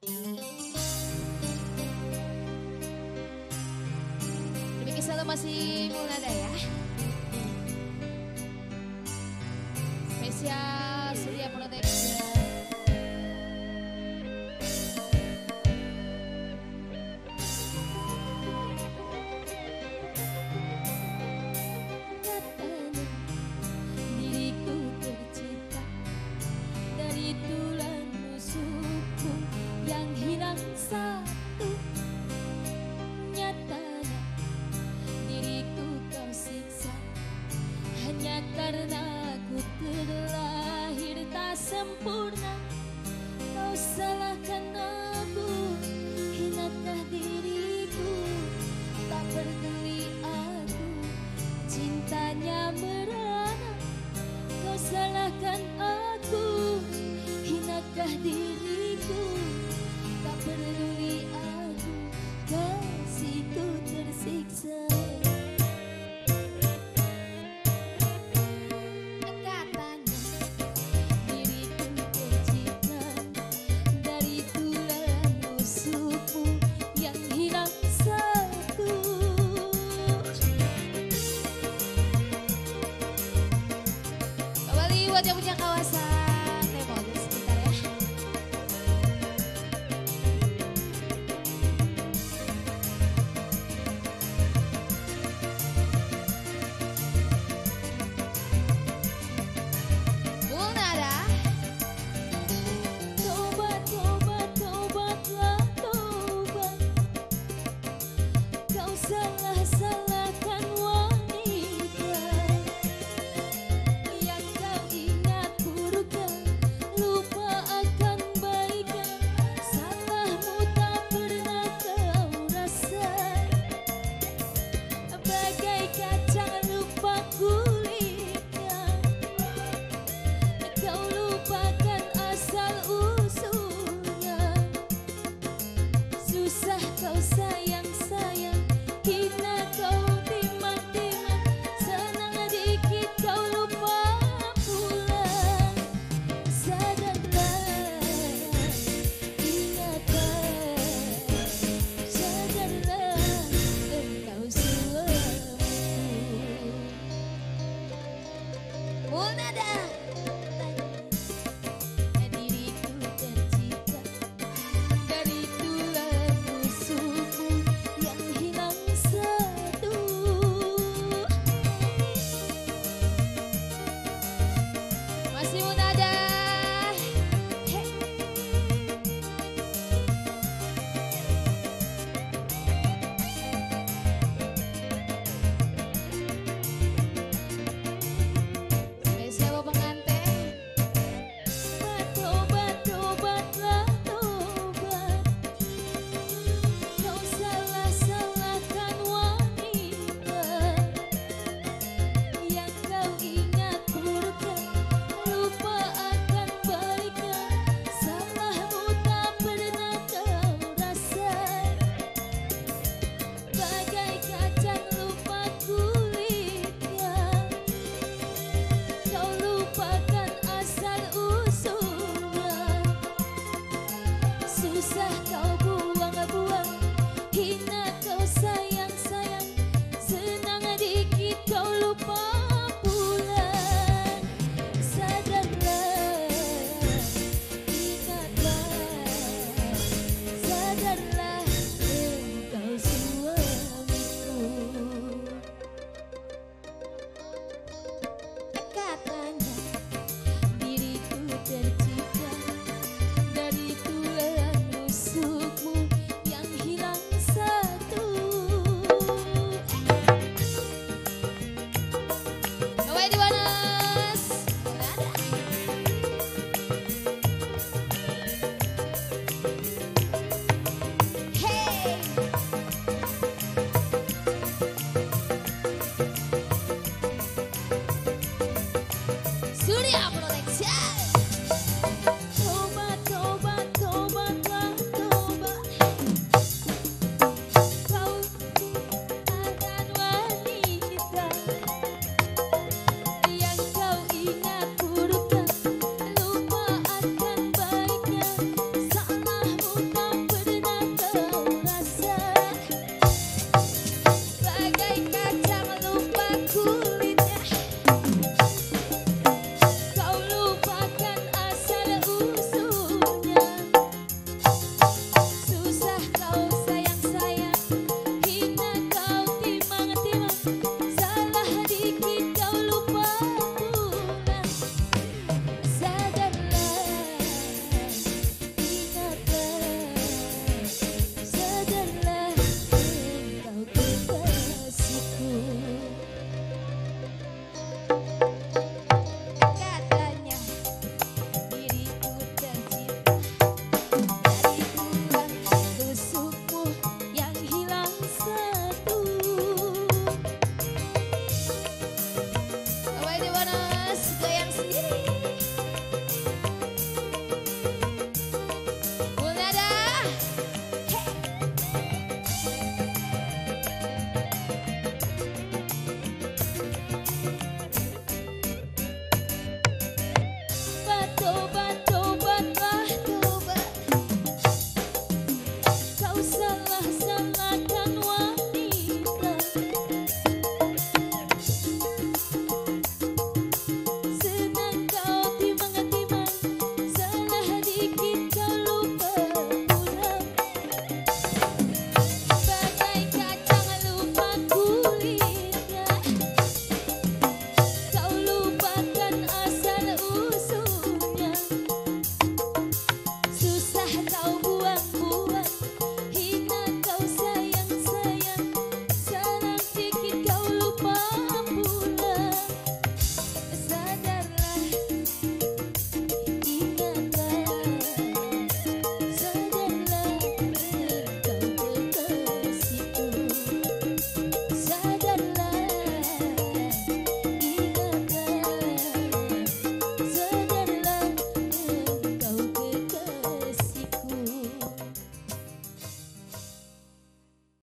Demikian selalu masih Mulnada ya. Spesial Surya Protection. Satu nyatanya diriku kau siksa hanya karena aku terlahir tak sempurna. Kau salahkan aku, hinakah diriku, tak peduli aku, cintanya merana. Kau salahkan aku, hinakah diriku, tak peduli aku, kasihku tersiksa. Katanya diriku tercipta dari tulang rusukmu yang hilang satu. Kembali buat yang punya kawasan Temon sekitar ya. Mulnada. Tobat, tobat, tobatlah tobat. Kau salah-salahkan wanita yang kau ingat buruknya, lupa akan baiknya. Salahmu tak pernah kau rasa, bagai kacang lupa kulitnya. Kau lupakan asal usulnya. Susah kau sayang-sayang, hina kau timang-timang, senang dikit kau lupa pulang. Sadarlah, ingatlah, sadarlah engkau suamiku. Mulnada. Diriku tercipta dari tulang rusukmu yang hilang satu. Masih Mulnada. Hey. Spesial buat pengantin. Tobat, tobatlah tobat. Kau salah-salahkan wanita yang kau ingat buruknya, lupa akan baiknya. Salahmu tak pernah kau rasa, bagai kacang lupa kulitnya. Kau lupakan asal usulnya. Susah kau buang-buang, hina kau sayang-sayang, senang dikit kau lupa pulang. Sadarlah, ingatlah, sadarlah engkau suamiku. Katanya diriku tercipta dari tulang rusukmu yang hilang satu. Kembali di bonus. Mulnada. Hey. Surya